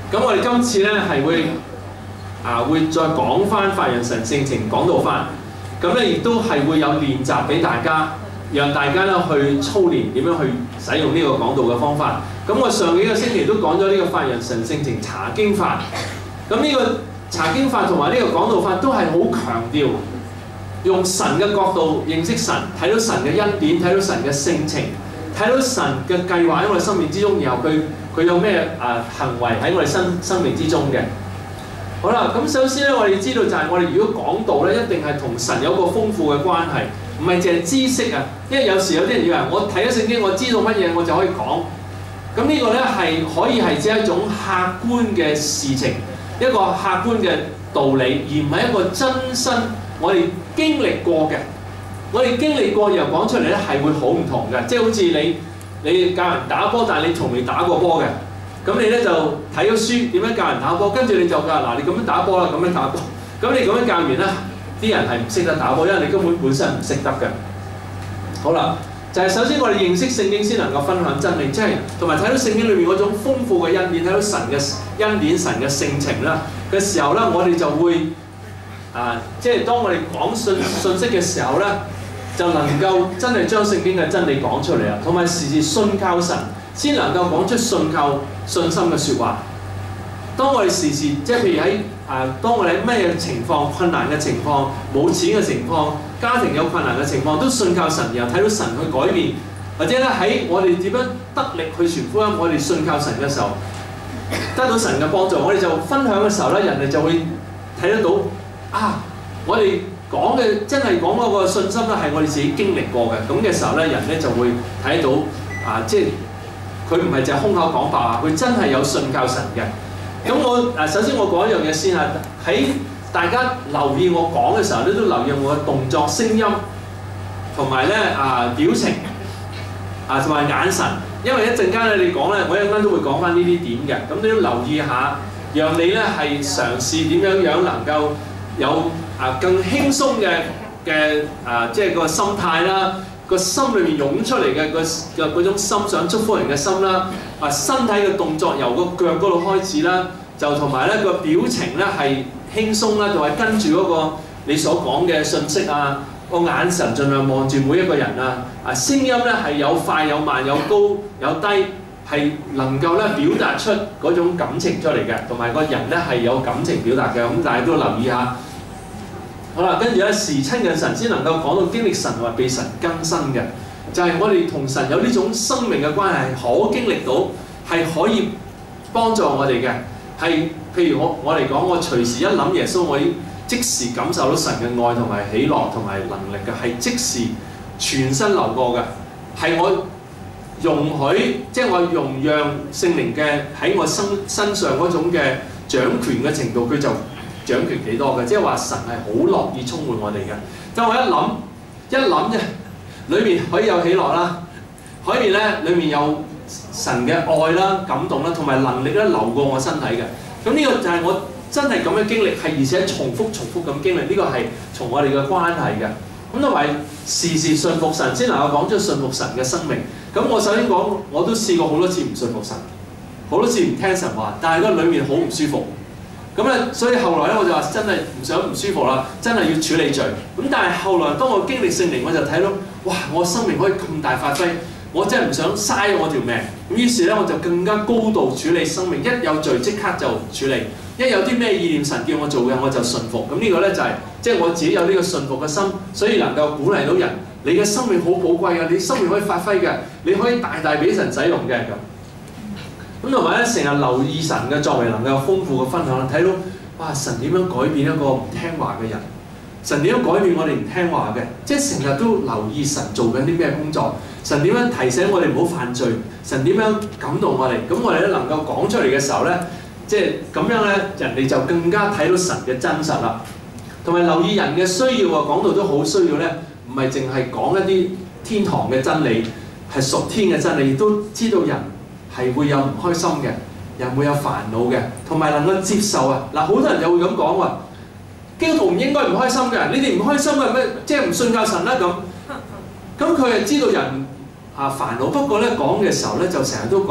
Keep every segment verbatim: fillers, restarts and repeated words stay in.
咁我哋今次咧係會啊會再講翻發揚神性情講道翻，咁咧亦都係會有練習俾大家，讓大家咧去操練點樣去使用呢個講道嘅方法。咁我上幾個星期都講咗呢個發揚神性情查經法，咁呢個查經法同埋呢個講道法都係好強調用神嘅角度認識神，睇到神嘅恩典，睇到神嘅性情，睇到神嘅計劃喺我哋生命之中，然後佢佢有咩啊行為喺我哋生生命之中嘅。好啦，咁首先咧，我哋知道就係我哋如果講道咧，一定係同神有個豐富嘅關係，唔係淨係知識啊。因為有時有啲人以為我睇咗聖經，我知道乜嘢我就可以講。咁呢個咧係可以係只係一種客觀嘅事情，一個客觀嘅道理，而唔係一個真身我哋經歷過嘅。我哋經歷過然後講出嚟咧係會好唔同嘅，即係好似你你教人打波，但係你從未打過波嘅。咁你咧就睇咗書點樣教人打波，跟住你就話嗱，你咁樣打波啦，咁樣打波。咁你咁樣教完咧，啲人係唔識得打波，因為你根本本身唔識得嘅。好啦，就係首先我哋認識聖經先能夠分享真理，即係同埋睇到聖經裏面嗰種豐富嘅恩典，睇到神嘅恩典、神嘅性情啦嘅時候咧，我哋就會啊，即係當我哋講信信息嘅時候咧，就能夠真係將聖經嘅真理講出嚟啊，同埋時時信靠神，先能夠講出信靠信心嘅説話。當我哋時時即係譬如喺啊，當我哋喺咩嘢情況、困難嘅情況、冇錢嘅情況、家庭有困難嘅情況，都信靠神，然後睇到神去改變，或者咧喺我哋點樣得力去傳福音，我哋信靠神嘅時候，得到神嘅幫助，我哋就分享嘅時候咧，人哋就會睇得到啊！我哋講嘅真係講嗰個信心咧，係我哋自己經歷過嘅。咁嘅時候咧，人咧就會睇到啊，即係佢唔係淨係空口講白話，佢真係有信靠神嘅。咁我誒首先我講一樣嘢先啊，喺大家留意我講嘅時候咧，都留意我嘅動作、聲音同埋咧啊表情啊同埋眼神，因為一陣間咧你講咧，我一陣間都會講翻呢啲點嘅，咁你要留意下，讓你咧係嘗試點樣樣能夠有啊更輕鬆嘅嘅啊即係個心態啦。個心裏面湧出嚟嘅個嘅嗰種心想祝福人嘅心啦，啊身體嘅動作由個腳嗰度開始啦，就同埋咧個表情咧係輕鬆啦，就係跟住嗰個你所講嘅信息啊，個眼神盡量望住每一個人啊，啊聲音咧係有快有慢有高有低，係能夠咧表達出嗰種感情出嚟嘅，同埋個人咧係有感情表達嘅，咁大家都留意下。好啦，跟住咧時親近神先能夠講到經歷神或被神更新嘅，就係、是、我哋同神有呢種生命嘅關係，可經歷到係可以幫助我哋嘅。係譬如我我嚟講，我隨時一諗耶穌，我已即時感受到神嘅愛同埋喜樂同埋能力嘅，係即時全身流過嘅。係我容許，即、就、係、是、我容讓聖靈嘅喺我身身上嗰種嘅掌權嘅程度，佢就掌權幾多嘅，即係話神係好樂意充滿我哋嘅。就我一諗一諗啫，裏面可以有喜樂啦，可以咧裏面有神嘅愛啦、感動啦，同埋能力咧流過我身體嘅。咁呢個就係我真係咁嘅經歷，係而且重複重複咁經歷。呢、這個係從我哋嘅關係嘅。咁同埋時時信服神，先能夠講出信服神嘅生命。咁我首先講，我都試過好多次唔信服神，好多次唔聽神話，但係嗰裏面好唔舒服。咁咧，所以後來咧，我就話真係唔想唔舒服啦，真係要處理罪。咁但係後來當我經歷聖靈，我就睇到，哇！我生命可以咁大發揮，我真係唔想嘥我條命。咁於是咧，我就更加高度處理生命。一有罪即刻就處理，一有啲咩意念神叫我做嘅，我就順服。咁呢個咧就係即係我自己有呢個順服嘅心，所以能夠鼓勵到人。你嘅生命好寶貴嘅，你生命可以發揮嘅，你可以大大俾神使用嘅咁。咁同埋咧，成日留意神嘅作為，能夠豐富嘅分享，睇到哇！神點樣改變一個唔聽話嘅人？神點樣改變我哋唔聽話嘅？即係成日都留意神做緊啲咩工作？神點樣提醒我哋唔好犯罪？神點樣感動我哋？咁我哋咧能夠講出嚟嘅時候咧，即係咁樣咧，人哋就更加睇到神嘅真實啦。同埋留意人嘅需要啊，講到都好需要咧，唔係淨係講一啲天堂嘅真理，係屬天嘅真理，亦都知道人係會有唔開心嘅，人會有煩惱嘅，同埋能夠接受啊！嗱，好多人就會咁講話，基督徒唔應該唔開心嘅，你哋唔開心嘅咩？即係唔信靠神啦咁。咁佢係知道人啊煩惱，不過咧講嘅時候咧就成日都講，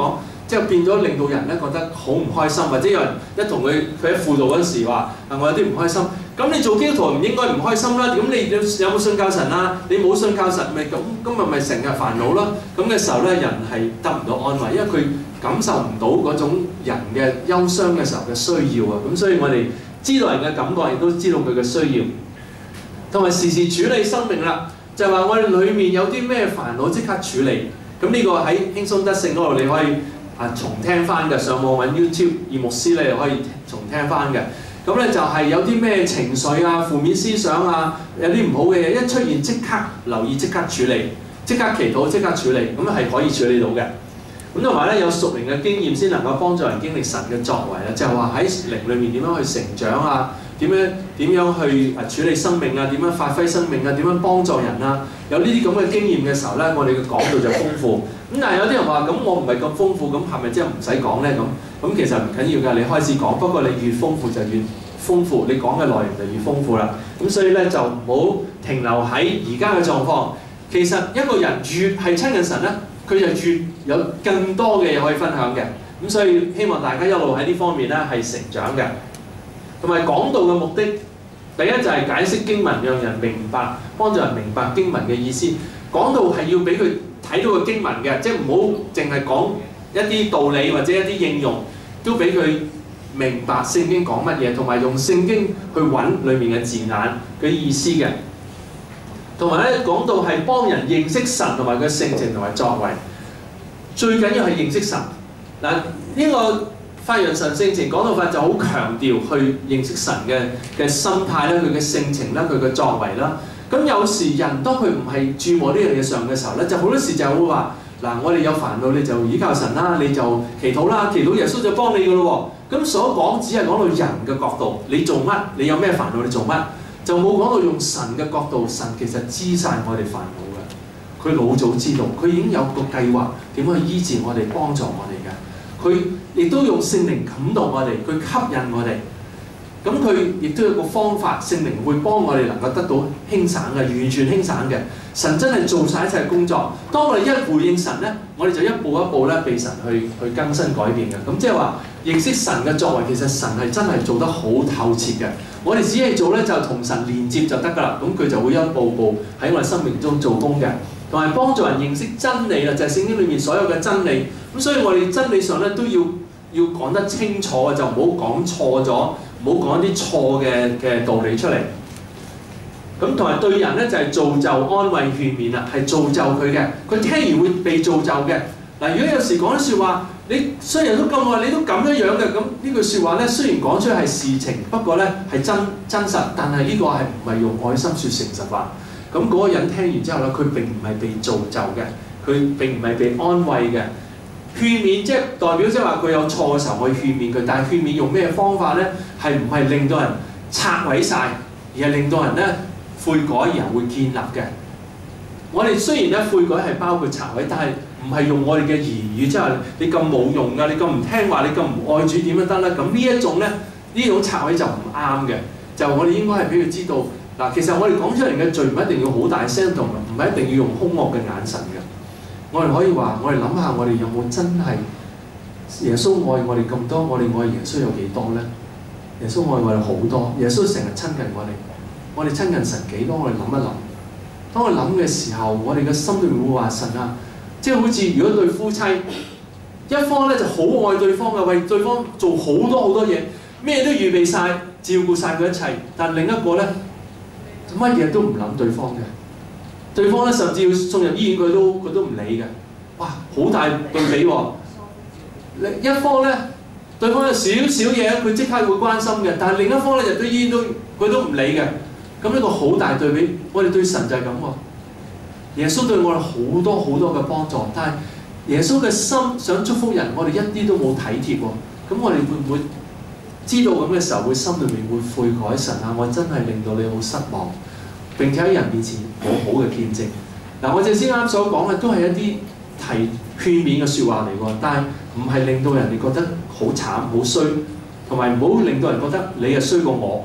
即係變咗令到人咧覺得好唔開心，或者有人一同佢佢喺輔導嗰時話啊，我有啲唔開心。咁你做基督徒唔應該唔開心啦。咁你有冇信教神啊？你冇信教神咪咁今日咪成日煩惱咯。咁嘅時候咧，人係得唔到安慰，因為佢感受唔到嗰種人嘅憂傷嘅時候嘅需要啊。咁所以我哋知道人嘅感覺，亦都知道佢嘅需要，同埋時時處理生命啦。就係話我哋裡面有啲咩煩惱即刻處理。咁呢個喺輕鬆得勝嗰度你可以啊重聽翻嘅，上網揾 YouTube 葉牧師你又可以重聽翻嘅。咁咧就係有啲咩情緒啊、負面思想啊，有啲唔好嘅嘢一出現，即刻留意，即刻處理，即刻祈禱，即刻處理，咁係可以處理到嘅。咁同埋咧有屬靈嘅經驗先能夠幫助人經歷神嘅作為啦，就係話喺靈裏面點樣去成長啊，點樣點樣去啊處理生命啊，點樣發揮生命啊，點樣幫助人啊，有呢啲咁嘅經驗嘅時候咧，我哋嘅講道就豐富。咁但係有啲人話咁我唔係咁豐富，咁係咪即係唔使講咧？咁咁其實唔緊要㗎，你開始講，不過你越豐富就越豐富，你講嘅內容就越豐富啦。咁所以咧就唔好停留喺而家嘅狀況。其實一個人越係親近神咧，佢就越有更多嘅嘢可以分享嘅。咁所以希望大家一路喺呢方面咧係成長嘅。同埋講道嘅目的，第一就係解釋經文，讓人明白，幫助人明白經文嘅意思。講道係要俾佢睇到個經文嘅，即係唔好淨係講一啲道理或者一啲應用，都俾佢明白聖經講乜嘢，同埋用聖經去揾裡面嘅字眼嘅意思嘅。同埋咧講到係幫人認識神同埋佢性情同埋作為，最緊要係認識神。嗱、這、呢個發揚神性情講道法就好強調去認識神嘅嘅心態啦、佢嘅性情啦、佢嘅作為啦。咁有時人當佢唔係注目呢樣嘢上嘅時候咧，就好多時就會話嗱，我哋有煩惱你就依靠神啦，你就祈禱啦，祈禱耶穌就幫你噶咯喎。咁所講只係講到人嘅角度，你做乜？你有咩煩惱？你做乜？就冇講到用神嘅角度，神其實知晒我哋煩惱嘅，佢老早知道，佢已經有個計劃點去醫治我哋、幫助我哋嘅。佢亦都用聖靈感動我哋，佢吸引我哋。咁佢亦都有個方法，聖靈會幫我哋能夠得到輕省嘅，完全輕省嘅。神真係做晒一切工作。當我哋一回應神咧，我哋就一步一步咧被神去去更新改變嘅。咁即係話認識神嘅作為，其實神係真係做得好透徹嘅。我哋只係做咧就同神連接就得㗎啦。咁佢就會一步步喺我哋生命中做工嘅，同埋幫助人認識真理啦，就係聖經裏面所有嘅真理。咁所以我哋真理上咧都要要講得清楚嘅，就唔好講錯咗。唔好講啲錯嘅嘅道理出嚟，咁同埋對人咧就係造就、安慰、勸勉啦，係造就佢嘅，佢聽完會被造就嘅。嗱，如果有時講啲説話，你雖然都咁愛，你都咁樣樣嘅，咁呢句説話咧雖然講出係事情，不過咧係真真實，但係呢個係唔係用愛心説誠實話？咁嗰個人聽完之後咧，佢並唔係被造就嘅，佢並唔係被安慰嘅。勸勉即係代表即係話佢有錯嘅時候，我去勸勉佢，但係勸勉用咩方法咧？係唔係令到人拆毀晒，而係令到人咧悔改，然後會建立嘅？我哋雖然咧悔改係包括拆毀，但係唔係用我哋嘅言語，即係你咁冇用㗎，你咁唔聽話，你咁唔愛主點樣得咧？咁呢一種咧，呢種拆毀就唔啱嘅。就我哋應該係俾佢知道嗱，其實我哋講出嚟嘅罪唔一定要好大聲，同唔係一定要用兇惡嘅眼神嘅。我哋可以話，我哋諗下，我哋有冇真係耶穌愛我哋咁多？我哋愛耶穌有幾多咧？耶穌愛我哋好多，耶穌成日親近我哋，我哋親近神幾多？我哋諗一諗。當我諗嘅時候，我哋嘅心裏面會話神啊，即係好似如果對夫妻一方咧就好愛對方嘅，為對方做好多好多嘢，咩都預備晒，照顧晒佢一切，但另一個咧乜嘢都唔諗對方嘅。對方咧甚至要送入醫院，佢都佢都唔理嘅。哇，好大對比喎！一方咧，對方有少少嘢，佢即刻會關心嘅；但係另一方咧，入咗醫院都佢都唔理嘅。咁呢個好大對比。我哋對神就係咁喎。耶穌對我哋好多好多嘅幫助，但係耶穌嘅心想祝福人，我哋一啲都冇體貼喎。咁我哋會唔會知道咁嘅時候，會心裏面會悔改神啊？我真係令到你好失望。並且喺人面前冇好嘅見證。嗱，我正先啱所講嘅都係一啲提勸勉嘅説話嚟喎，但係唔係令到人哋覺得好慘、好衰，同埋唔好令到人覺得你係衰過我。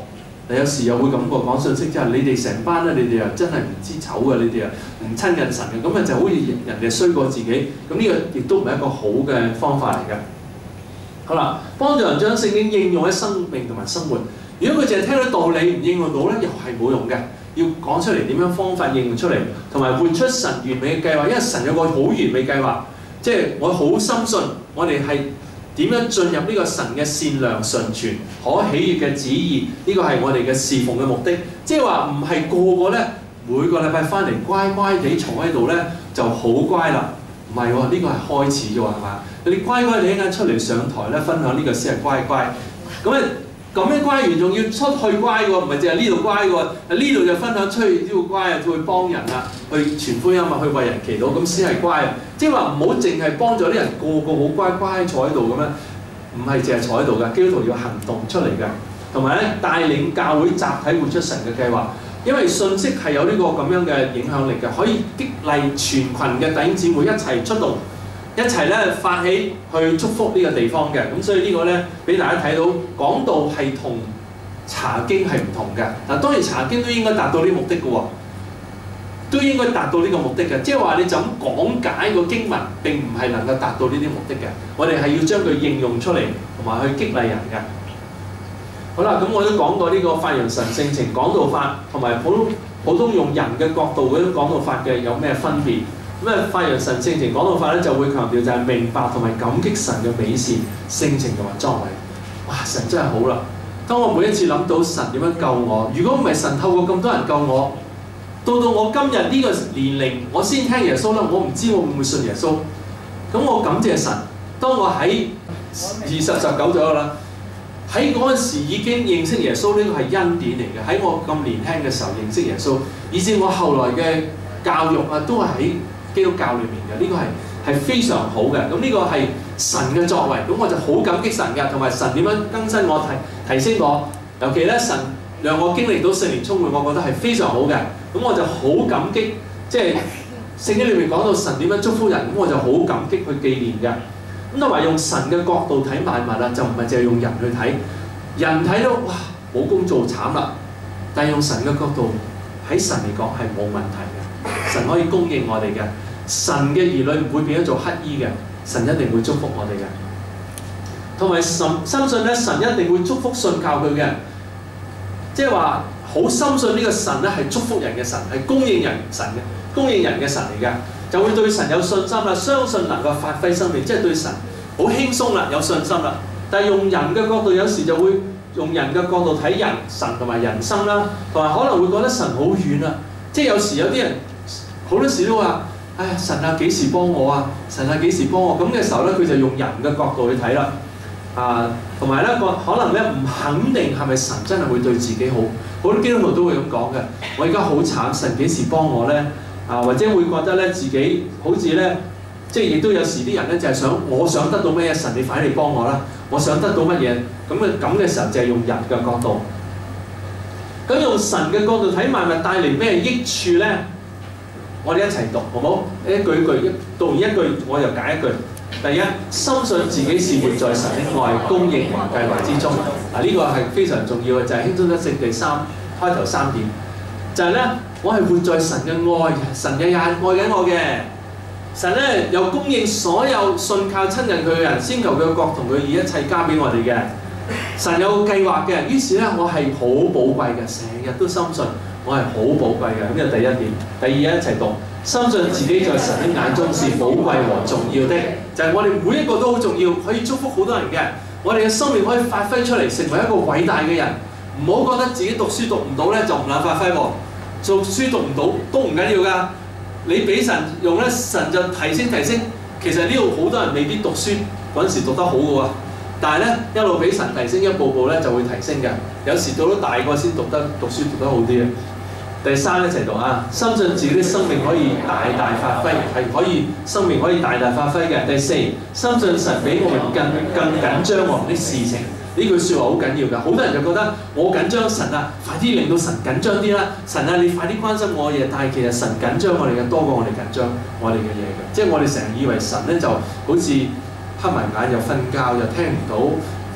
嗱有時又會咁個講信息，即係你哋成班咧，你哋又真係唔知醜嘅，你哋又唔親近神嘅，咁啊就好似人哋衰過自己，咁呢個亦都唔係一個好嘅方法嚟嘅。好啦，幫助人將聖經應用喺生命同埋生活。如果佢淨係聽到道理唔應用到咧，又係冇用嘅。要講出嚟點樣方法應用出嚟，同埋活出神完美嘅計劃。因為神有個好完美計劃，即係我好深信我哋係點樣進入呢個神嘅善良、純全、可喜悅嘅旨意。呢個係我哋嘅侍奉嘅目的。即係話唔係個個咧每個禮拜翻嚟乖乖地坐喺度咧就好乖啦。唔係喎，呢個係開始啫喎，係嘛？你乖乖地一陣出嚟上台咧分享呢個先係乖乖。咁啊〜咁樣乖完仲要出去乖喎，唔係淨係呢度乖喎，呢度就分享出去都要乖啊，去幫人啊，去傳福音啊，去為人祈禱，咁先係乖啊！即係話唔好淨係幫助啲人個個好乖乖坐喺度咁樣，唔係淨係坐喺度嘅，基督徒要行動出嚟嘅，同埋咧帶領教會集體活出神嘅計劃，因為信息係有呢個咁樣嘅影響力嘅，可以激勵全群嘅弟兄姊妹一齊出動。一齊咧發起去祝福呢個地方嘅，咁所以呢個咧俾大家睇到講道係同查經係唔同嘅。嗱當然查經都應該達到呢個目的嘅喎，都應該達到呢個目的嘅。即係話你就咁講解個經文並唔係能夠達到呢啲目的嘅。我哋係要將佢應用出嚟，同埋去激勵人嘅。好啦，咁我都講過呢個發揚神性情講道法，同埋普通普通用人嘅角度嗰種講道法嘅有咩分別？咁啊，發揚神性情講道法咧，就會強調就係明白同埋感激神嘅美善、性情同埋作為。哇！神真係好啦！當我每一次諗到神點樣救我，如果唔係神透過咁多人救我，到到我今日呢個年齡，我先聽耶穌啦，我唔知我會唔會信耶穌。咁我感謝神，當我喺二十十九左右啦，喺嗰陣時已經認識耶穌，呢個係恩典嚟嘅。喺我咁年輕嘅時候認識耶穌，以至我後來嘅教育啊，都係喺基督教裏面嘅，呢、這個係係非常好嘅。咁呢個係神嘅作為，咁我就好感激神嘅，同埋神點樣更新我、提提升我。尤其咧，神讓我經歷到聖靈充滿，我覺得係非常好嘅。咁我就好感激，即係聖經裏面講到神點樣祝福人，咁我就好感激去紀念嘅。咁同埋用神嘅角度睇萬物啦，就唔係淨係用人去睇。人睇到哇冇工做慘啦，但係用神嘅角度，喺神嚟講係冇問題嘅。神可以供應我哋嘅，神嘅兒女唔會變咗做乞衣嘅，神一定會祝福我哋嘅。同埋神深信咧，神一定會祝福信靠佢嘅人，即係話好深信呢個神咧係祝福人嘅神，係供應人神嘅供應人嘅神嚟嘅，就會對神有信心啦，相信能夠發揮生命，即係對神好輕鬆啦，有信心啦。但係用人嘅角度，有時就會用人嘅角度睇人、神同埋人生啦，同埋可能會覺得神好遠啊，即係有時有啲人。好多時都話：唉，神啊，幾時幫我啊？神啊，幾時幫我？咁嘅時候咧，佢就用人嘅角度去睇啦。啊，同埋咧個可能咧唔肯定係咪神真係會對自己好。好多基督徒都會咁講嘅。我而家好慘，神幾時幫我咧？啊，或者會覺得咧自己好似咧，即係亦都有時啲人咧就係想，我想得到乜嘢，神你快啲嚟幫我啦！我想得到乜嘢？咁嘅咁嘅時候就係用人嘅角度。咁用神嘅角度睇萬物帶嚟咩益處咧？我哋一齊讀好唔好？一句一句一讀完一句，我就解一句。第一，深信自己是活在神的愛、供應和計劃之中。嗱，呢個係非常重要嘅，就係輕鬆得勝第三開頭三點，就係咧，我係活在神嘅愛，神嘅眼愛緊我嘅。神咧又供應所有信靠親近佢嘅人，先求佢嘅國同佢義一切加俾我哋嘅。神有計劃嘅，於是咧我係好寶貴嘅，成日都深信。我係好寶貴嘅，咁就第一點。第二一齊讀，深信自己在神的眼中是寶貴和重要的，就係、是、我哋每一個都好重要，可以祝福好多人嘅。我哋嘅生命可以發揮出嚟，成為一個偉大嘅人。唔好覺得自己讀書讀唔到咧就唔能發揮喎，讀書讀唔到都唔緊要㗎。你俾神用咧，神就提升提升。其實呢度好多人未必讀書嗰陣時讀得好嘅喎，但係咧一路俾神提升，一步步咧就會提升嘅。有時到咗大個先讀得讀書讀得好啲嘅。第三一齊讀啊！深信自己的生命可以大大發揮，係可以生命可以大大發揮嘅。第四，深信神比我們更更緊張我們的事情。呢句説話好緊要㗎。好多人就覺得我緊張神啊，快啲令到神緊張啲啦！神啊，你快啲關心我嘅嘢。但係其實神緊張我哋嘅多過我哋緊張我哋嘅嘢嘅。即係我哋成日以為神咧就好似黑埋眼又瞓覺又聽唔到。誒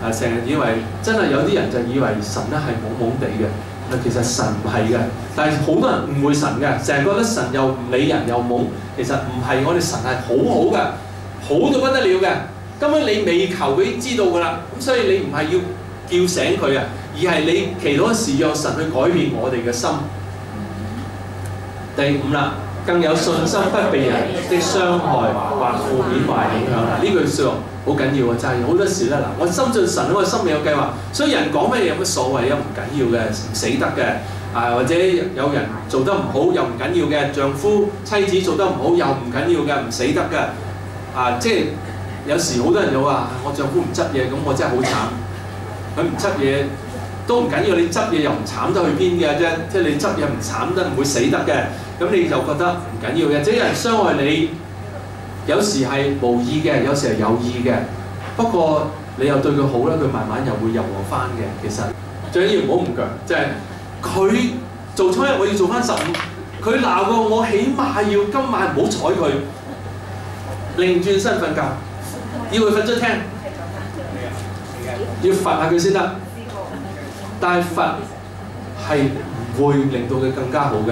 啊，成日以為真係有啲人就以為神咧係懵懵地嘅，啊其實神唔係嘅，但係好多人誤會神嘅，成日覺得神又唔理人又懵，其實唔係，我哋神係好好嘅，好到不得了嘅，根本你未求佢知道㗎啦，咁所以你唔係要叫醒佢啊，而係你祈禱時讓神去改變我哋嘅心。第五啦，更有信心不被人的傷害或負面壞影響啦，呢句説話好緊要啊！就係、是、好多時咧嗱，我深信神，我心裏有計劃，所以人講咩有乜所謂啊？唔緊要嘅，唔死得嘅啊，或者有人做得唔好又唔緊要嘅，丈夫妻子做得唔好又唔緊要嘅，唔死得嘅啊！即係有時好多人就話：我丈夫唔執嘢，咁我真係好慘。佢唔執嘢都唔緊要，你執嘢又唔慘得去邊嘅啫？即係你執嘢唔慘得，唔會死得嘅。咁你就覺得唔緊要嘅，即係有人傷害你，有時係無意嘅，有時係有意嘅。不過你又對佢好咧，佢慢慢又會柔和翻嘅。其實最緊要唔好唔強，即係佢做初一，我要做翻十五。佢鬧過我，起碼要今晚唔好睬佢，擰轉身瞓覺，要佢瞓出廳，要罰下佢先得。但係罰係唔會令到佢更加好嘅。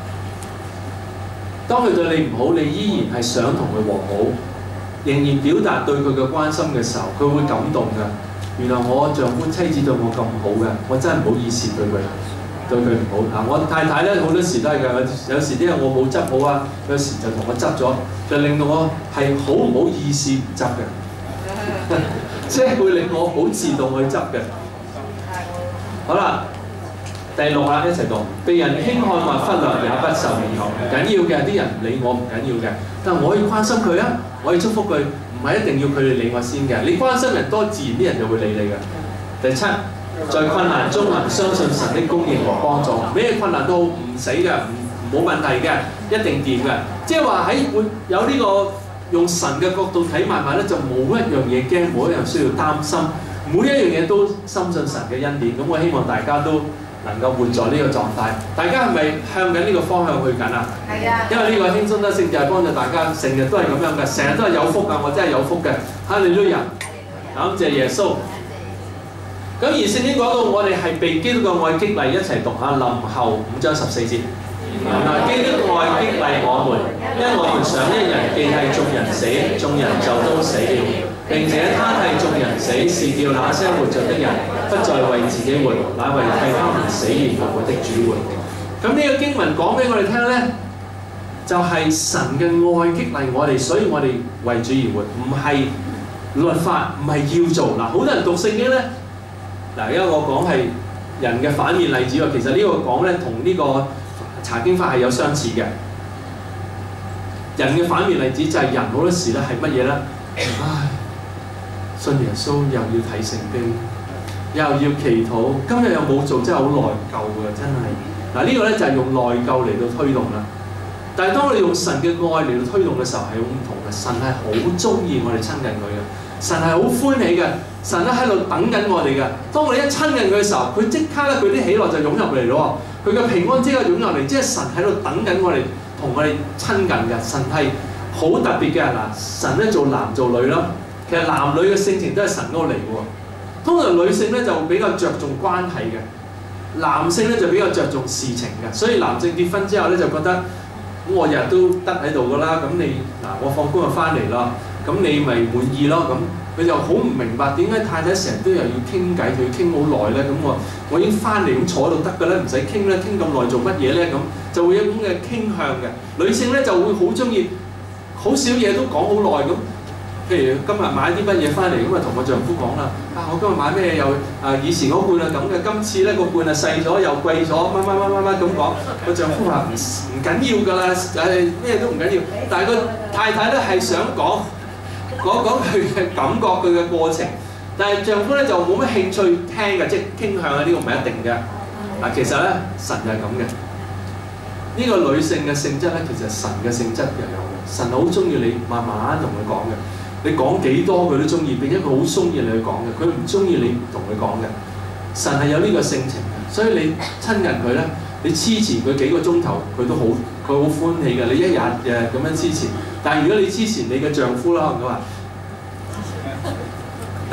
當佢對你唔好，你依然係想同佢和好，仍然表達對佢嘅關心嘅時候，佢會感動㗎。原來我丈夫妻子對我咁好嘅，我真係唔好意思對佢對佢唔好。嗱，我太太咧好多時都係㗎，有時啲嘢我冇執好啊，有時就同我執咗，就令到我係好唔好意思唔執嘅，即係會令我好自動去執嘅。好啦。第六啦，一齊讀。被人輕看或忽略也不受影響，唔緊要嘅，啲人唔理我唔緊要嘅，但係我可以關心佢啊，我可以祝福佢，唔係一定要佢哋理我先嘅。你關心人多，自然啲人就會理你嘅。第七，在困難中能相信神的供應和幫助，咩困難都好唔死嘅，唔冇問題嘅，一定掂嘅。即係話喺會有呢個用神嘅角度睇，慢慢咧就冇一樣嘢驚，冇一樣需要擔心，每一樣嘢都深信神嘅恩典。咁我希望大家都能夠活在呢個狀態，大家係咪向緊呢個方向去緊啊？係啊！因為呢個輕鬆得勝就係幫助大家，成日都係咁樣嘅，成日都係有福㗎，我真係有福嘅，哈利路亞！感謝耶穌。咁而聖經講到我哋係被基督嘅愛激勵，一齊讀下林後五章十四節。原來基督嘅愛激勵我們，因我們想一人既替眾人死，眾人就都死了。並且他替眾人死，是叫那些活着的人不再為自己活，乃為替他們死而復活的主活。咁呢個經文講俾我哋聽咧，就係、是、神嘅愛激勵我哋，所以我哋為主而活，唔係律法，唔係要做。嗱，好多人讀聖經咧，嗱，因為我講係人嘅反面例子喎，其實呢個講咧同呢個查經法係有相似嘅。人嘅反面例子就係人好多時咧係乜嘢咧？唉。信耶穌又要睇聖經，又要祈禱，今日又冇做，真係好內疚㗎，真係。嗱，呢個咧就係用內疚嚟到推動啦。但係當我哋用神嘅愛嚟到推動嘅時候係好唔同嘅，神係好中意我哋親近佢嘅，神係好歡喜嘅，神咧喺度等緊我哋嘅。當我哋一親近佢嘅時候，佢即刻咧佢啲喜樂就湧入嚟咯，佢嘅平安即刻湧入嚟，即係神喺度等緊我哋同我哋親近嘅。神係好特別嘅嗱，神咧做男做女啦。其實男女嘅性情都係神嗰個嚟喎，通常女性咧就比較着重關係嘅，男性咧就比較着重事情嘅，所以男性結婚之後咧就覺得咁我日日都得喺度㗎啦，咁你嗱我放工就翻嚟啦，咁你咪滿意咯，咁佢就好唔明白點解太太成日都又要傾偈，佢要傾好耐咧，咁我我已經翻嚟咁坐喺度得㗎啦，唔使傾啦，傾咁耐做乜嘢咧？咁就會有一種嘅傾向嘅，女性咧就會好中意，好少嘢都講好耐咁。譬如今日買啲乜嘢翻嚟，咁啊同我丈夫講啦，啊我今日買咩又啊以前嗰罐啊咁嘅，今次咧個罐啊細咗又貴咗，乜乜乜乜乜咁講。個丈夫話唔唔緊要㗎啦，誒咩都唔緊要。但係個太太咧係想講講講佢嘅感覺，佢嘅過程。但係丈夫咧就冇乜興趣聽嘅，即係傾向啊呢個唔係一定嘅。嗱其實咧神就係咁嘅。呢個女性嘅性質咧，其實神嘅性質又有嘅。神好中意你慢慢同佢講嘅。你講幾多佢都中意，並且佢好中意你去講嘅，佢唔中意你唔同佢講嘅。神係有呢個性情嘅，所以你親近佢咧，你黐纏佢幾個鐘頭，佢都好，佢好歡喜嘅。你一日誒咁樣黐纏，但係如果你黐纏你嘅丈夫啦，佢話，第一個。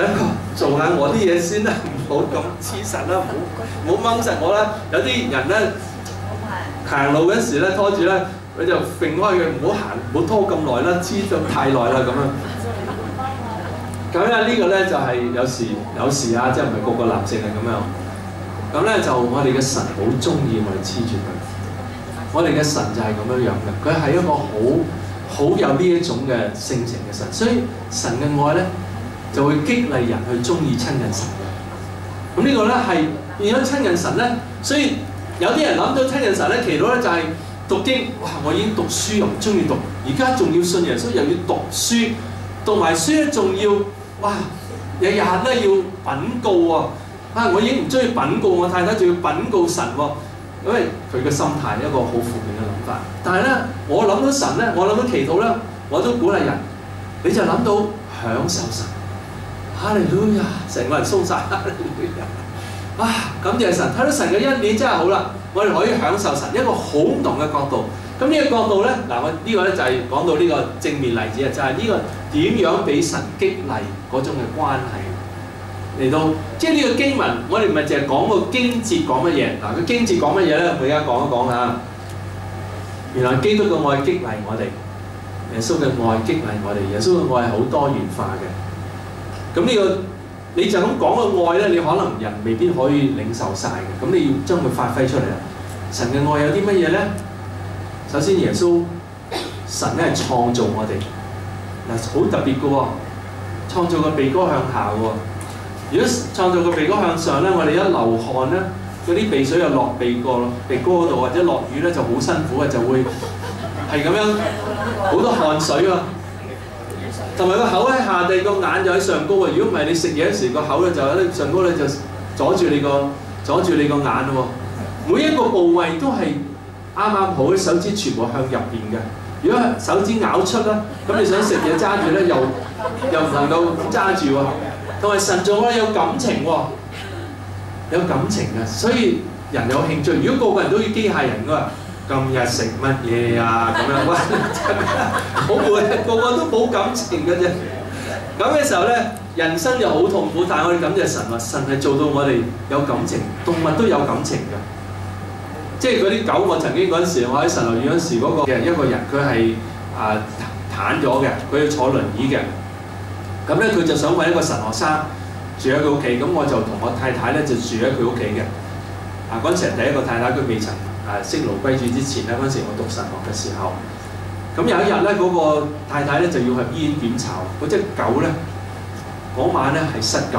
做下我啲嘢先啦，唔好咁黐實啦，唔好唔好掹實我啦。有啲人咧行路嗰時咧拖住咧，佢就揈開佢，唔好行，唔好拖咁耐啦，黐咗太耐啦咁樣。咁咧呢個咧就係、是、有時有時啊，即係唔係個個男性係咁樣。咁咧就我哋嘅神好中意我哋黐住佢，我哋嘅神就係咁樣樣嘅，佢係一個好好有呢一種嘅性情嘅神，所以神嘅愛咧就會激勵人去中意親近神嘅。咁呢個咧係變咗親近神咧，所以有啲人諗到親近神咧，祈禱咧就係讀經，哇！我已經讀書又唔中意讀，而家仲要信耶穌，又要讀書，讀埋書咧仲要哇，日日咧要稟告喎。啊！我已經唔中意稟告我太太，仲要稟告神喎，因為佢嘅心態一個好負面嘅諗法。但係咧，我諗到神咧，我諗到祈禱咧，我都鼓勵人，你就諗到享受神。哈利路亞！成個人鬆晒，哈利路亞！啊！感謝神，睇到神嘅恩典真係好啦，我哋可以享受神一個好唔同嘅角度。咁呢個角度咧，嗱我呢個咧就係講到呢個正面例子啊，就係、是、呢個點樣俾神激勵嗰種嘅關係。嚟到，即係呢個經文，我哋唔係淨係講個經節講乜嘢。嗱，個經節講乜嘢咧？我而家講一講嚇。原來基督嘅愛激勵我哋，耶穌嘅愛激勵我哋。耶穌嘅愛係好多元化嘅。咁呢個你就咁講個愛咧，你可能人未必可以領受晒嘅。咁你要將佢發揮出嚟啦。神嘅愛有啲乜嘢咧？首先，耶穌神咧係創造我哋，嗱好特別嘅喎，創造個鼻哥向下嘅喎。如果創造個鼻哥向上咧，我哋一流汗咧，嗰啲鼻水又落鼻哥鼻哥嗰度，或者落雨咧就好辛苦嘅，就會係咁樣好多汗水喎。同埋個口喺下地，個眼就喺上高啊！如果唔係你食嘢嗰時，個口咧就喺上高咧就阻住你個阻住你個眼咯。每一個部位都係啱啱好，啲手指全部向入邊嘅。如果手指咬出啦，咁你想食嘢揸住咧，又又唔能夠揸住喎。同埋神造我哋有感情喎，有感情嘅，所以人有興趣。如果個個人都要機械人嘅話，今日食乜嘢啊？咁樣哇，好攰，個個都冇感情嘅啫。咁嘅時候咧，人生就好痛苦。但係我哋感謝神話，神係做到我哋有感情，動物都有感情嘅。即係嗰啲狗，我曾經嗰陣時，我喺神樂園嗰陣時，嗰個嘅一個人，佢係啊癱咗嘅，佢要坐輪椅嘅。咁咧佢就想揾一個神學生住喺佢屋企，咁我就同我太太咧就住喺佢屋企嘅。啊嗰陣時第一個太太佢未曾啊升勞歸主之前咧，嗰陣時我讀神學嘅時候，咁有一日咧嗰個太太咧就要去醫院檢查，嗰隻狗咧嗰晚咧係失禁，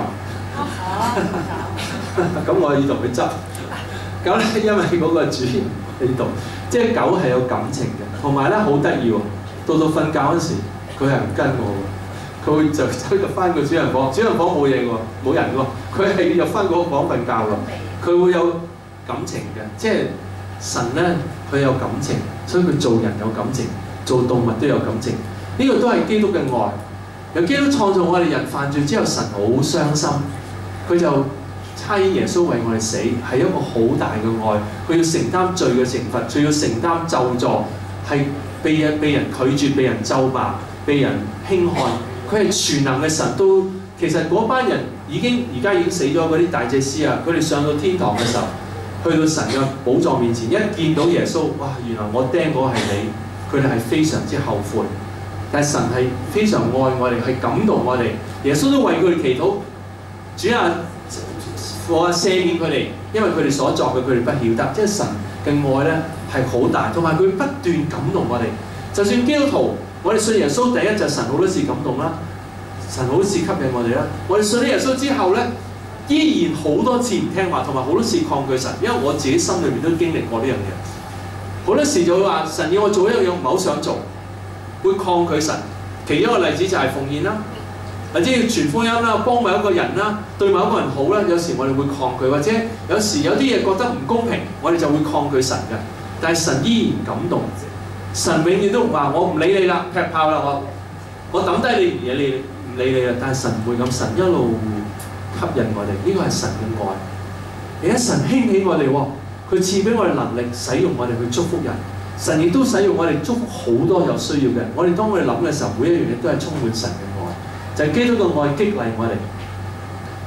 咁我要同佢執。咁咧因為嗰個主人喺度，即係狗係有感情嘅，同埋咧好得意喎，到到瞓覺嗰時佢係唔跟我喎。佢會就走入翻個主人房，主人房冇嘢喎，冇人喎，佢係入翻嗰個房瞓覺喎。佢會有感情嘅，即係神咧，佢有感情，所以佢做人有感情，做動物都有感情。呢、這個都係基督嘅愛。由基督創造我哋人犯罪之後，神好傷心，佢就差耶穌為我哋死，係一個好大嘅愛。佢要承擔罪嘅懲罰，仲要承擔咒詛，係被人被人拒絕、被人咒罵、被人輕看。佢係全能嘅神，都其實嗰班人已經而家已經死咗嗰啲大祭司啊！佢哋上到天堂嘅時候，去到神嘅寶座面前，一見到耶穌，哇！原來我釘嗰個係你，佢哋係非常之後悔。但係神係非常愛我哋，係感動我哋。耶穌都為佢哋祈禱，主啊，我赦免佢哋，因為佢哋所作嘅佢哋不曉得。即係神嘅愛咧係好大，同埋佢不斷感動我哋。就算基督徒。我哋信耶穌第一就神好多事感動啦，神好多事吸引我哋啦。我哋信咗耶穌之後咧，依然好多次唔聽話，同埋好多次抗拒神。因為我自己心裏面都經歷過呢樣嘢，好多時就會話神要我做一樣嘢，唔係好想做，會抗拒神。其中一個例子就係奉獻啦，或者要傳福音啦，幫某一個人啦，對某一個人好啦。有時我哋會抗拒，或者有時有啲嘢覺得唔公平，我哋就會抗拒神嘅。但係神依然感動。神永遠都唔話我唔理你啦，劈炮啦，我我抌低你唔理你唔理你啦。但係神唔會咁，神一路吸引我哋，呢個係神嘅愛。而家神興起我哋喎，佢賜俾我哋能力，使用我哋去祝福人。神亦都使用我哋祝福好多有需要嘅人。我哋當我哋諗嘅時候，每一樣嘢都係充滿神嘅愛，就係基督嘅愛激勵我哋。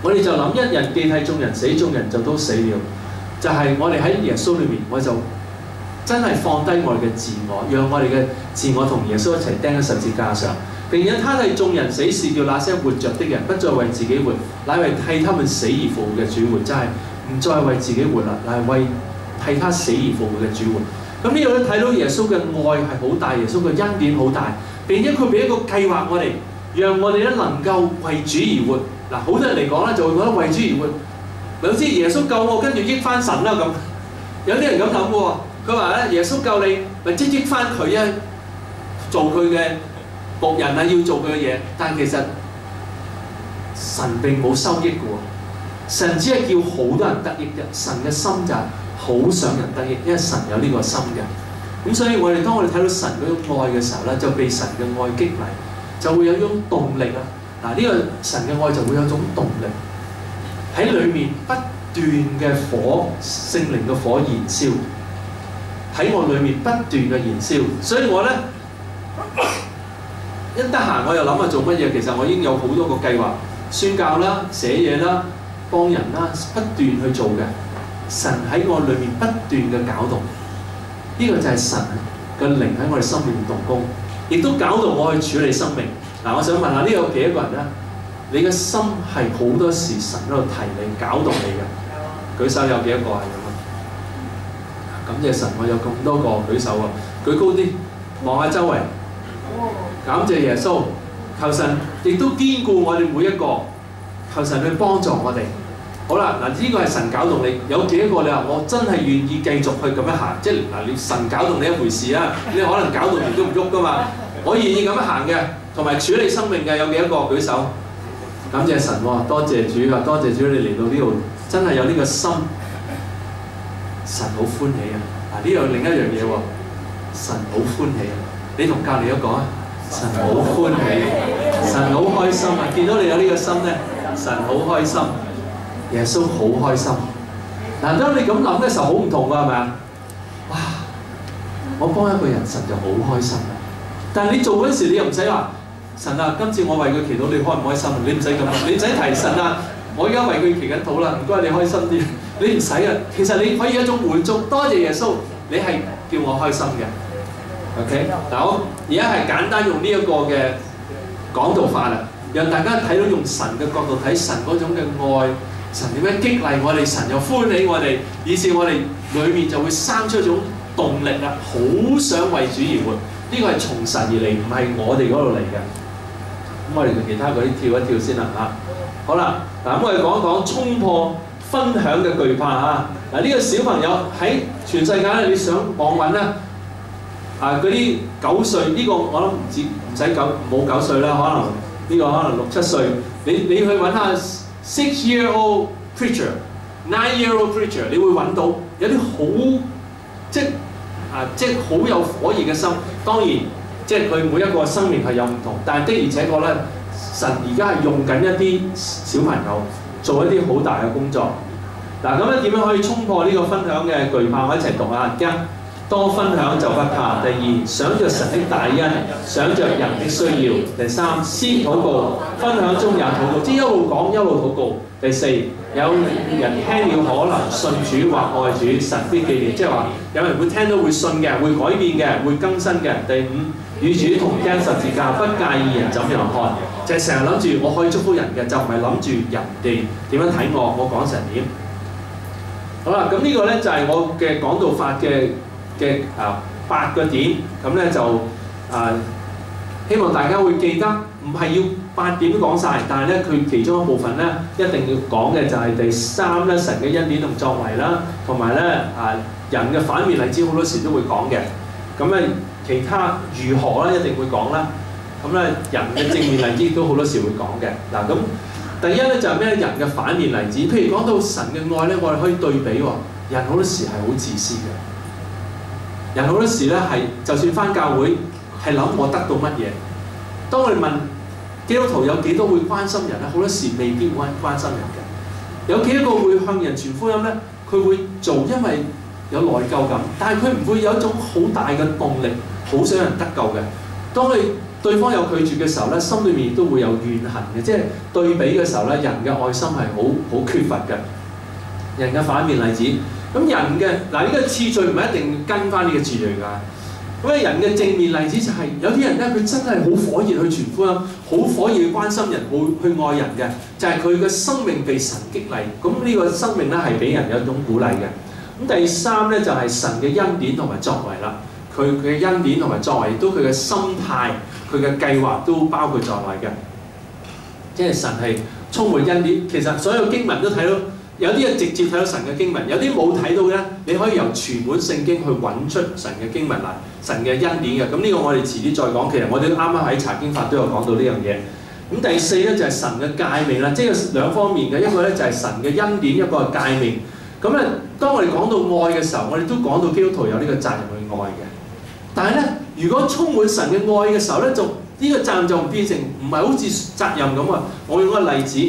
我哋就諗一人既替眾人死，眾人就都死了。就係、是、我哋喺耶穌裏面，我就真係放低我哋嘅自我，讓我哋嘅自我同耶穌一齊釘喺十字架上。並且他替眾人死，是叫那些活着的人不再為自己活，乃為替他們死而復活嘅主活。就係、是、唔再為自己活啦，乃係為替他死而復活嘅主活。咁呢度咧睇到耶穌嘅愛係好大，耶穌嘅恩典好大。並且佢俾一個計劃我哋，讓我哋咧能夠為主而活。嗱，好多人嚟講咧就會覺得為主而活，咪好似耶穌救我，跟住益翻神啦咁。有啲人咁諗喎，佢話咧耶穌救你，咪即益翻佢啊，做佢嘅僕人啊，要做佢嘅嘢。但係其實神並冇收益嘅喎，神只係叫好多人得益啫。神嘅心就係好想人得益，因為神有呢個心嘅。咁所以我哋當我哋睇到神嗰種愛嘅時候咧，就被神嘅愛激勵，就會有一種動力啊！嗱，呢個神嘅愛就會有一種動力喺裏面不斷嘅火，聖靈嘅火燃燒喺我裏面不斷嘅燃燒。所以我咧一得閒我又諗下做乜嘢，其實我已經有好多個計劃，宣教啦、寫嘢啦、幫人啦，不斷去做嘅。神喺我裏面不斷嘅搞動。呢個就係神嘅靈喺我哋心裏面動工，亦都搞到我去處理生命。嗱，我想問下呢有幾多個人咧？你嘅心係好多時神喺度提你、搞動你嘅？舉手有幾多個係咁啊？感謝神，我有咁多個舉手啊！舉高啲，望下周圍。感謝耶穌，求神亦都堅固我哋每一個，求神去幫助我哋。好啦，嗱，呢個係神搞動你，有幾多個你話我真係願意繼續去咁樣行？即係嗱，你神搞動你一回事啊，你可能搞動完都唔喐噶嘛。我願意咁樣行嘅，同埋處理生命嘅有幾多個舉手？感謝神喎，多謝主啊，多謝主你嚟到呢度，真係有呢個心，神好歡喜啊！嗱，呢樣另一樣嘢喎，神好歡喜啊！你同隔離一個啊，神好歡喜，神好開心啊！見到你有呢個心咧，神好開心。耶穌好開心。嗱，當你咁諗嘅時候，好唔同㗎，係咪啊？哇！我幫一個人，神就好開心啦。但係你做嗰陣時，你又唔使話神啊，今次我為佢祈禱，你開唔開心？你唔使咁，你唔使提神啊！我而家為佢祈緊禱啦，唔該你開心啲。你唔使啊，其實你可以一種滿足，多謝耶穌，你係叫我開心嘅。OK，嗱，我而家係簡單用呢一個嘅講道法啦，讓大家睇到用神嘅角度睇神嗰種嘅愛。神點樣激勵我哋？神又歡喜我哋，以致我哋裏面就會生出一種動力啦，好想為主而活。呢、這個係從神而嚟，唔係我哋嗰度嚟嘅。咁我哋同其他嗰啲跳一跳先啦嚇。好啦，嗱咁我哋講一講衝破分享嘅懼怕嚇。嗱、這、呢個小朋友喺全世界咧，你想網揾咧啊嗰啲九歲呢、這個我諗唔止唔使九冇九歲啦，可能呢、這個可能六七歲，你你去揾下。Six-year-old preacher, nine-year-old preacher， 你會揾到有啲好即啊即好有火熱嘅心。當然，即係佢每一個生命係有唔同，但係的而且確咧，神而家係用緊一啲小朋友做一啲好大嘅工作。嗱，咁咧點樣可以衝破呢個分享嘅懼怕？我一齊讀啊！一多分享就不怕。第二，想着神的大恩，想着人的需要。第三，先禱告，分享中也禱告，即係一路講一路禱告。第四，有人聽了可能信主或愛主，神必紀念，即係話有人會聽到會信嘅，會改變嘅，會更新嘅。第五，與主同釘十字架，不介意人怎樣看，就係成日諗住我可以祝福人嘅，就唔係諗住人哋點樣睇我，我講成點。好啦，咁呢個咧就係我嘅講道法嘅。嘅啊八個點，咁咧就啊希望大家會記得，唔係要八點都講晒，但係咧佢其中一部分咧一定要講嘅就係第三咧，神嘅恩典同作為啦，同埋咧啊人嘅反面例子好多時都會講嘅。咁咧其他如何咧一定會講啦。咁咧人嘅正面例子亦都好多時會講嘅。嗱，咁第一咧就係咩？人嘅反面例子，譬如講到神嘅愛咧，我哋可以對比喎。人好多時係好自私嘅。人好多時咧係，就算返教會係諗我得到乜嘢。當我哋問基督徒有幾多會關心人咧，好多時未必關關心人嘅。有幾多個會向人傳福音咧？佢會做，因為有內疚感，但係佢唔會有一種好大嘅動力，好想人得救嘅。當你對方有拒絕嘅時候咧，心裏面亦都會有怨恨嘅，即係對比嘅時候咧，人嘅愛心係好好缺乏嘅。人嘅反面例子，咁人嘅嗱呢個次序唔係一定跟翻呢個次序㗎。咁咧人嘅正面例子就係、是、有啲人咧，佢真係好火熱去傳福音，好火熱去關心人，好去愛人嘅，就係佢嘅生命被神激勵。咁呢個生命咧係俾人有一種鼓勵嘅。咁第三咧就係、是、神嘅恩典同埋作為啦。佢佢嘅恩典同埋作為，亦都佢嘅心態、佢嘅計劃都包括在內嘅。即係神係充滿恩典。其實所有經文都睇到，有啲係直接睇到神嘅經文，有啲冇睇到嘅咧，你可以由全本聖經去揾出神嘅經文嚟，神嘅恩典嘅。咁呢個我哋遲啲再講。其實我哋啱啱喺查經法都有講到呢樣嘢。咁第四咧就係、是、神嘅誡命啦，即係兩方面嘅，一個咧就係神嘅恩典，一個係誡命。咁咧，當我哋講到愛嘅時候，我哋都講到基督徒有呢個責任去愛嘅。但係咧，如果充滿神嘅愛嘅時候咧，就呢、這個責任就變成唔係好似責任咁啊！我用個例子，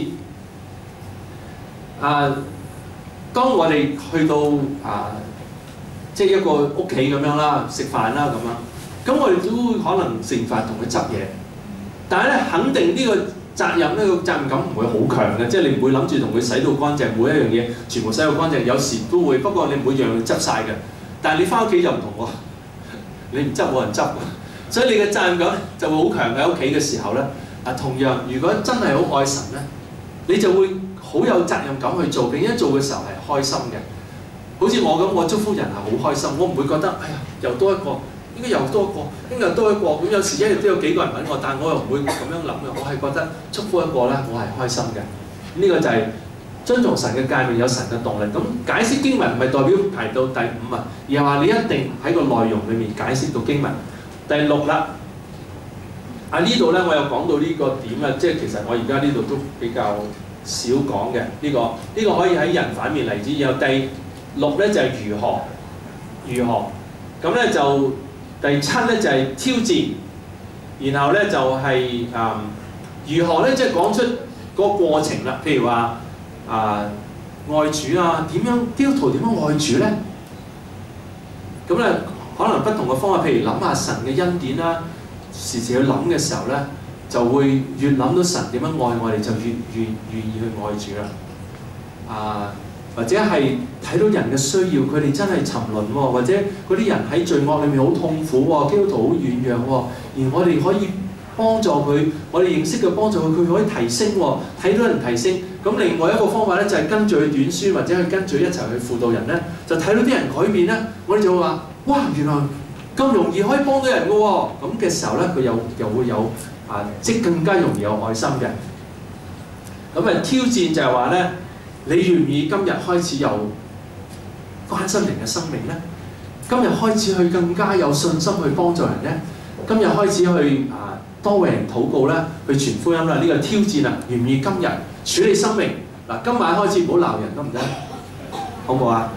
啊，當我哋去到啊，即係一個屋企咁樣啦，食飯啦咁樣，咁我哋都會可能食完飯同佢執嘢，但係咧，肯定呢個責任呢、這個責任感唔會好強嘅，即係你唔會諗住同佢洗到乾淨，每一樣嘢全部洗到乾淨，有時都會，不過你每樣執晒嘅。但係你翻屋企就唔同喎。你唔執冇人執，所以你嘅責任感就會好強。喺屋企嘅時候咧，啊同樣如果真係好愛神咧，你就會好有責任感去做，並且做嘅時候係開心嘅。好似我咁，我祝福人係好開心，我唔會覺得哎呀又多一個，應該又多一個，應該又多一個。咁有時一日都有幾個人揾我，但係我又唔會咁樣諗嘅。我係覺得祝福一個咧，我係開心嘅。呢、這個就係遵從神嘅誡命，有神嘅動力。咁解釋經文唔係代表排到第五啊，而係話你一定喺個內容裏面解釋到經文。第六啦，啊呢度咧我有講到呢個點啊，即係其實我而家呢度都比較少講嘅呢個，呢、這個可以喺人反面例子。然後第六咧就係、是、如何，如何咁咧就第七咧就係、是、挑戰，然後咧就係、是、誒、嗯、如何咧即係講出個過程啦，譬如話。啊，愛主啊，點樣基督徒點樣愛主咧？咁咧可能不同嘅方法，譬如諗下神嘅恩典啦，時時去諗嘅時候咧，就會越諗到神點樣愛我哋，就越越願意去愛主啦。啊，或者係睇到人嘅需要，佢哋真係沉淪喎，或者嗰啲人喺罪惡裏面好痛苦喎，基督徒好軟弱喎，而我哋可以幫助佢，我哋認識嘅幫助佢，佢可以提升喎，睇到人提升。咁另外一個方法咧，就係、是、跟住佢短宣，或者去跟住一齊去輔導人咧，就睇到啲人改變咧，我哋就會話：哇，原來咁容易可以幫到人嘅喎！咁嘅時候咧，佢又又會有啊，即更加容易有愛心嘅。咁啊，挑戰就係話咧，你願唔願意今日開始有關心人嘅生命咧？今日開始去更加有信心去幫助人咧？今日開始去啊多為人禱告啦，去傳福音啦，呢、這個挑戰啦，願唔願意今日處理生命？嗱，今晚開始唔好鬧人得唔得？好唔好啊？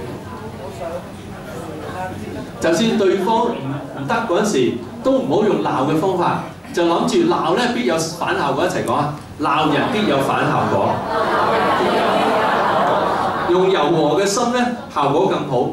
就算對方唔唔得嗰陣時，都唔好用鬧嘅方法，就諗住鬧咧必有反效果。一齊講啊！鬧人必有反效果。用柔和嘅心咧，效果更好。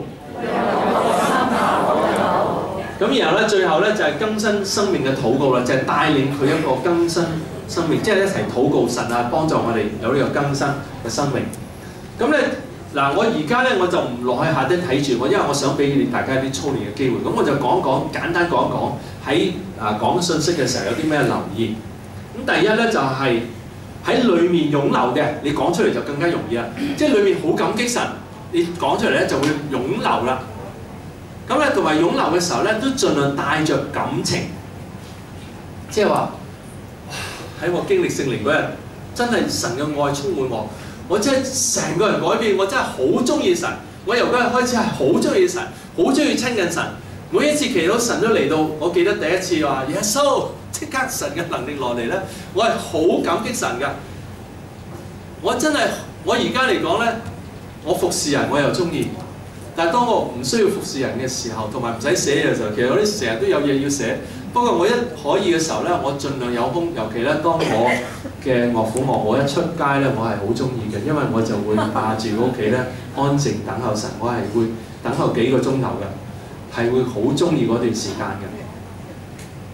咁然後咧，最後咧就係、是、更新生命嘅禱告啦，就係、是、帶領佢一個更新生命，即係一齊禱告神啊，幫助我哋有呢個更新嘅生命。咁咧嗱，我而家咧我就唔落去下低睇住我，因為我想俾大家啲操練嘅機會。咁我就講一講，簡單講一講喺啊講信息嘅時候有啲咩留意。咁第一咧就係、是、喺裏面湧流嘅，你講出嚟就更加容易啦。即係裏面好感激神，你講出嚟咧就會湧流啦。咁咧同埋湧流嘅時候咧，都盡量帶着感情，即係話喺我經歷聖靈嗰日，真係神嘅愛充滿我，我真係成個人改變，我真係好中意神。我由嗰日開始係好中意神，好中意親近神。每一次祈禱神都嚟到，我記得第一次話耶穌，即刻神嘅能力落嚟咧，我係好感激神㗎。我真係我而家嚟講咧，我服侍人我又中意。但係當我唔需要服侍人嘅時候，同埋唔使寫嘢嘅時候，其實我啲成日都有嘢要寫。不過我一可以嘅時候咧，我盡量有空。尤其咧，當我嘅岳父岳母一出街咧，我係好中意嘅，因為我就會霸住屋企咧，安靜等候神。我係會等候幾個鐘頭嘅，係會好中意嗰段時間嘅。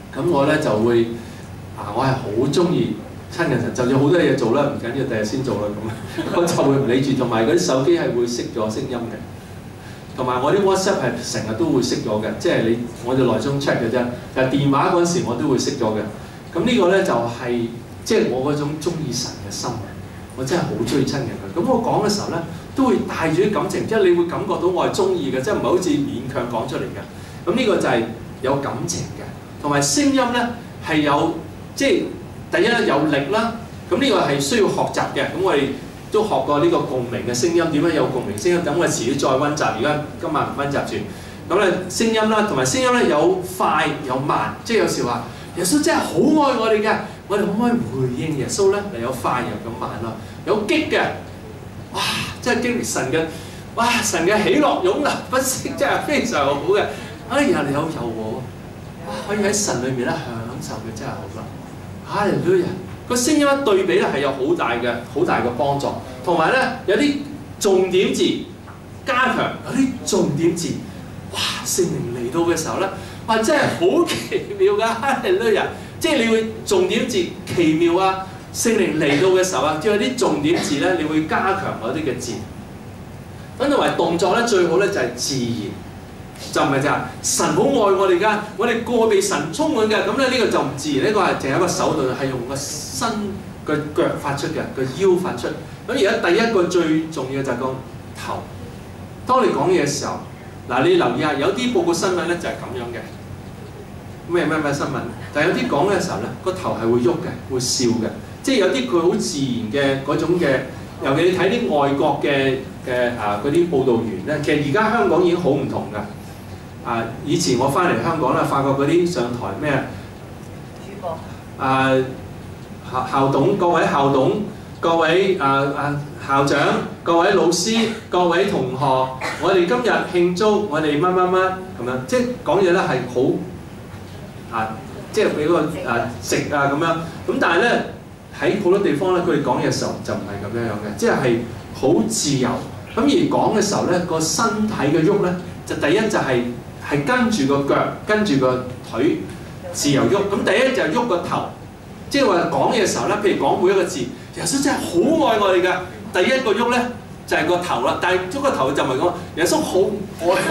咁我咧就會啊，我係好中意親近神，就算好多嘢做啦，唔緊要，第日先做啦咁，我就會唔理住，同埋嗰啲手機係會熄咗聲音嘅，同埋我啲 WhatsApp 係成日都會熄咗嘅，即係你我哋內中 check 嘅啫，但係電話嗰陣時我都會熄咗嘅。咁呢個咧就係即係我嗰種中意神嘅心，我真係好中意親近佢。咁我講嘅時候咧，都會帶住啲感情，即係你會感覺到我係中意嘅，即係唔係好似勉強講出嚟嘅。咁呢個就係有感情嘅，同埋聲音咧係有即係第一咧有力啦。咁呢個係需要學習嘅。咁我哋都學過呢個共鳴嘅聲音，點樣有共鳴聲音？等我哋遲啲再温習。而家今晚唔温習住。咁咧聲音啦，同埋聲音咧有快有慢，即係有時話耶穌真係好愛我哋嘅，我哋可唔可以回應耶穌咧？嚟有快又咁慢咯，有激嘅，哇！真係經歷神嘅，哇！神嘅喜樂湧流不息，真係非常好嘅。哎呀，你有柔和，哇！可以喺神裏面咧享受嘅真係好啦。哈利路亞！個聲音一對比咧係有好大嘅好大嘅幫助，同埋咧有啲重點字加強，有啲重點字，哇！聖靈嚟到嘅時候咧，哇！真係好奇妙㗎，哈利路亞！即係你會重點字奇妙啊！聖靈嚟到嘅時候啊，叫有啲重點字咧，你會加強嗰啲嘅字。咁同埋動作咧，最好咧就係自然，就唔係就係神好愛我哋㗎，我哋個個被神充滿嘅。咁咧呢個就唔自然，呢個係淨係一個手段，係用個身個腳發出嘅，個腰發出。咁而家第一個最重要就係個頭。當你講嘢嘅時候，嗱你留意下，有啲報告新聞咧就係咁樣嘅。咩咩咩新聞？但係有啲講嘅時候咧，個頭係會喐嘅，會笑嘅。即係有啲佢好自然嘅嗰種嘅，尤其你睇啲外國嘅嘅啊嗰啲報導員咧，其實而家香港已經好唔同㗎。啊，以前我翻嚟香港咧，發覺嗰啲上台咩主播啊校校董，各位校董，各位啊啊校長，各位老師，各位同學，我哋今日慶祝我哋乜乜乜咁樣，即係講嘢咧係好啊，即係俾個啊食啊咁樣。咁但係咧。喺好多地方咧，佢哋講嘢嘅時候就唔係咁樣樣嘅，即係係好自由。咁而講嘅時候咧，個身體嘅喐咧，就第一就係係跟住個腳，跟住個腿自由喐。咁第一就係喐個頭，即係話講嘢嘅時候咧，譬如講每一個字，耶穌真係好愛我哋㗎。第一個喐咧就係個頭啦，但係喐個頭就唔係講耶穌好愛，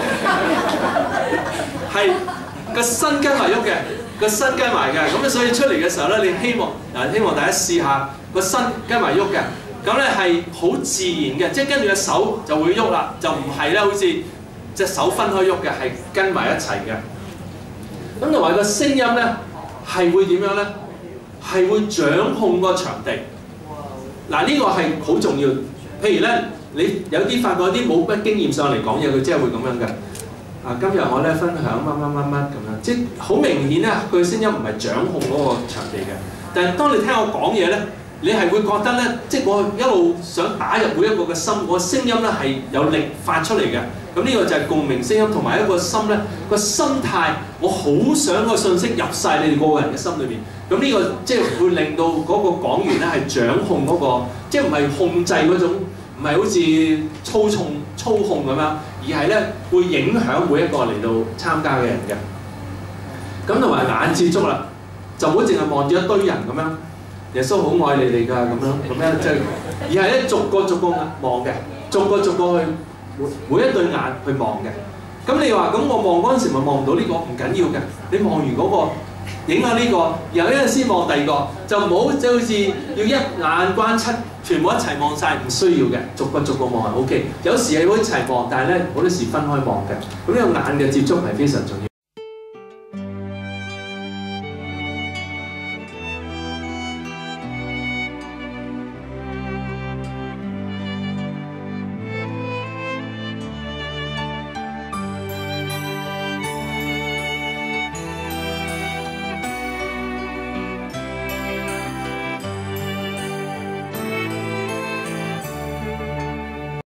係個身跟埋喐嘅。個身跟埋嘅，咁所以出嚟嘅時候咧，你希望嗱希望大家試下個身跟埋喐嘅，咁咧係好自然嘅，即係跟住個手就會喐啦，就唔係咧好似隻手分開喐嘅，係跟埋一齊嘅。咁同埋個聲音咧係會點樣咧？係會掌控個場地。嗱呢個係好重要。譬如咧，你有啲發覺啲冇乜經驗上嚟講嘢，佢真係會咁樣嘅。啊！今日我咧分享乜乜乜乜咁樣，即係好明顯咧，佢嘅聲音唔係掌控嗰個場地嘅。但係當你聽我講嘢咧，你係會覺得咧，即係我一路想打入每一個嘅心，我聲音咧係有力發出嚟嘅。咁呢個就係共鳴聲音，同埋一個心咧個心態，我好想個信息入晒你哋個個人嘅心裏邊。咁呢個即係會令到嗰個講員咧係掌控嗰個，即係唔係控制嗰種，唔係好似操縱操控咁樣。而係咧會影響每一個嚟到參加嘅人嘅。咁同埋眼接觸啦，就唔好淨係望住一堆人咁樣。耶穌好愛你哋㗎咁樣，咁樣即係，而係咧逐個逐個望嘅，逐個逐個去每每一對眼去望嘅。咁你話咁我望嗰陣時咪望唔到呢個，唔緊要嘅。你望完嗰個，影下呢個，然後一陣先望第二個，就唔好即係好似要一眼關七。全部一齊望晒，唔需要嘅，逐個逐個望係 O K。有時係會一齊望，但係咧好多時分開望嘅。咁呢個眼嘅接觸係非常重要。